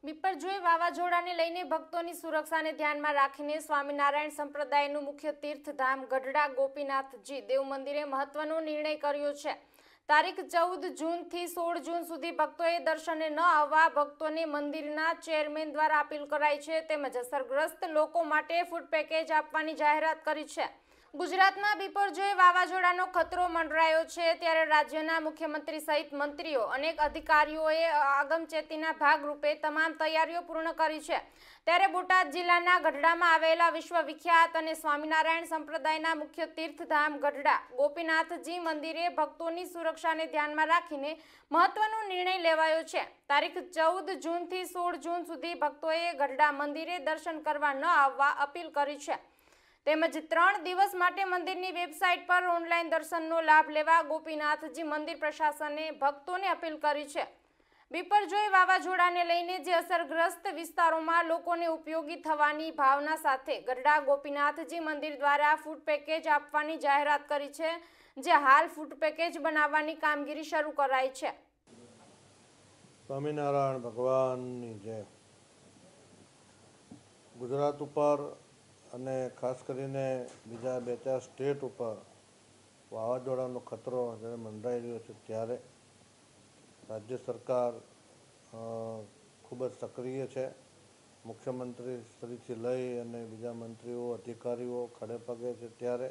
બિપરજોય વાવાઝોડાને લઈને ભક્તોની સુરક્ષાને ધ્યાનમાં રાખીને સ્વામિનારાયણ સંપ્રદાયનું મુખ્ય તીર્થધામ ગઢડા ગોપીનાથજી દેવ મંદિરે મહત્વનો નિર્ણય કર્યો છે। તારીખ 14 જૂનથી 16 જૂન સુધી ભક્તોએ દર્શને ન આવવા ભક્તોને મંદિરના ચેરમેન દ્વારા અપીલ કરાઈ છે, તેમજ અસરગ્રસ્ત લોકો માટે ફૂડ પેકેજ આપવાની જાહેરાત કરી છે। ગુજરાતમાં બિપરજોય વાવાઝોડાનો ખતરો મંડરાયો છે, ત્યારે રાજ્યના મુખ્યમંત્રી સહિત મંત્રીઓ અનેક અધિકારીઓએ આગમચેતીના ભાગરૂપે તમામ તૈયારીઓ પૂર્ણ કરી છે। ત્યારે બોટાદ જિલ્લાના ગઢડામાં આવેલા વિશ્વવિખ્યાત અને સ્વામિનારાયણ સંપ્રદાયના મુખ્ય તીર્થધામ ગઢડા ગોપીનાથજી મંદિરે ભક્તોની સુરક્ષાને ધ્યાનમાં રાખીને મહત્વનો નિર્ણય લેવાયો છે। તારીખ 14 જૂનથી 16 જૂન સુધી ભક્તોએ ગઢડા મંદિરે દર્શન કરવા ન આવવા અપીલ કરી છે, તેમજ 3 દિવસ માટે મંદિરની વેબસાઇટ પર ઓનલાઈન દર્શનનો લાભ લેવા ગોપીનાથજી મંદિર પ્રશાસને ભક્તોને અપીલ કરી છે। બિપરજોય વાવાઝોડાને લઈને જે અસરગ્રસ્ત વિસ્તારોમાં લોકોને ઉપયોગી થવાની ભાવના સાથે ગઢડા ગોપીનાથજી મંદિર દ્વારા ફૂડ પેકેજ આપવાની જાહેરાત કરી છે, જે હાલ ફૂડ પેકેજ બનાવવાની કામગીરી શરૂ કરાઈ છે। સ્વામિનારાયણ ભગવાનની જય। ગુજરાત ઉપર અને ખાસ કરીને બીજા 2-4 સ્ટેટ ઉપર વાવાઝોડાનો ખતરો જ્યારે મંડરાઈ રહ્યો છે, ત્યારે રાજ્ય સરકાર ખૂબ જ સક્રિય છે। મુખ્યમંત્રી શ્રીથી લઈ અને બીજા મંત્રીઓ અધિકારીઓ ખડે પગે છે। ત્યારે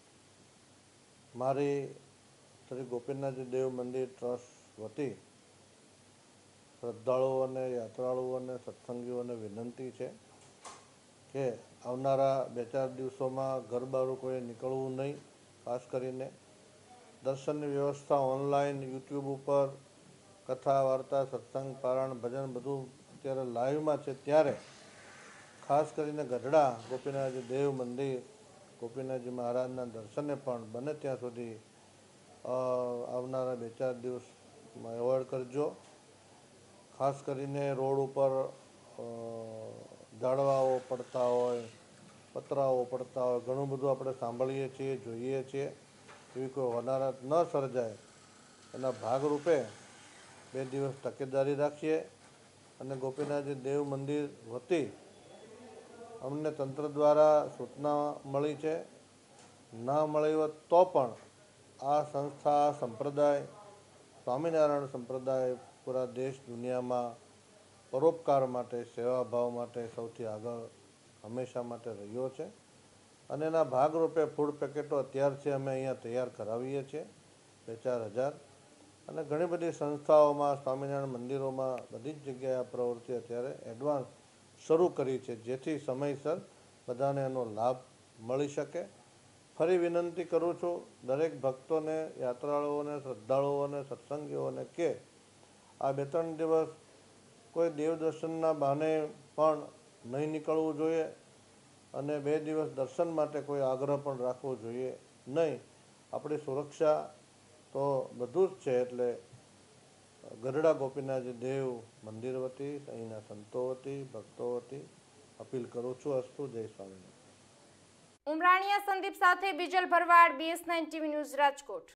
મારી શ્રી ગોપીનાથજી દેવ મંદિર ટ્રસ્ટ વતી શ્રદ્ધાળુઓ અને યાત્રાળુઓ અને સત્સંગીઓને વિનંતી છે કે આવનારા 2-4 દિવસોમાં ઘર બહાર કોઈએ નીકળવું નહીં। ખાસ કરીને દર્શનની વ્યવસ્થા ઓનલાઈન યુટ્યુબ ઉપર કથા વાર્તા સત્સંગ પારાયણ ભજન બધું અત્યારે લાઈવમાં છે। ત્યારે ખાસ કરીને ગઢડા ગોપીનાથજી દેવ મંદિર ગોપીનાથજી મહારાજના દર્શને પણ બને ત્યાં સુધી આવનારા 2-4 દિવસમાં એવોર્ડ કરજો। ખાસ કરીને રોડ ઉપર ઝાડવાઓ પડતા હોય, પતરાઓ પડતા હોય, ઘણું બધું આપણે સાંભળીએ છીએ, જોઈએ છીએ। એવી કોઈ હોનારત ન સર્જાય એના ભાગરૂપે 2 દિવસ તકેદારી રાખીએ। અને ગોપીનાથજી દેવ મંદિર વતી અમને તંત્ર દ્વારા સૂચના મળી છે, ના મળી હોત તો પણ આ સંસ્થા સંપ્રદાય સ્વામિનારાયણ સંપ્રદાય પૂરા દેશ દુનિયામાં પરોપકાર માટે સેવાભાવ માટે સૌથી આગળ હંમેશા માટે રહ્યો છે। અને એના ભાગરૂપે ફૂડ પેકેટો અત્યારથી અમે અહીંયા તૈયાર કરાવીએ છીએ 2-4 હજાર। અને ઘણી બધી સંસ્થાઓમાં સ્વામિનારાયણ મંદિરોમાં બધી જ જગ્યાએ આ પ્રવૃત્તિ અત્યારે એડવાન્સ શરૂ કરી છે, જેથી સમયસર બધાને એનો લાભ મળી શકે। ફરી વિનંતી કરું છું દરેક ભક્તોને, યાત્રાળુઓને, શ્રદ્ધાળુઓને, સત્સંગીઓને કે આ 2-3 દિવસ કોઈ દેવદર્શનના બહાને પણ નહીં નીકળવું જોઈએ અને 2 દિવસ દર્શન માટે કોઈ આગ્રહ પણ રાખવો જોઈએ નહીં। આપણી સુરક્ષા તો બધું જ છે। એટલે ગઢડા ગોપીનાથજી દેવ મંદિર વતી અહીંના સંતો વતી ભક્તો વતી અપીલ કરું છું। અસ્તુ, જય સ્વામિનારાયણ। ઉમરાણીયા સંદીપ સાથે Bijal Bharwad, BS9 TV news, Rajkot.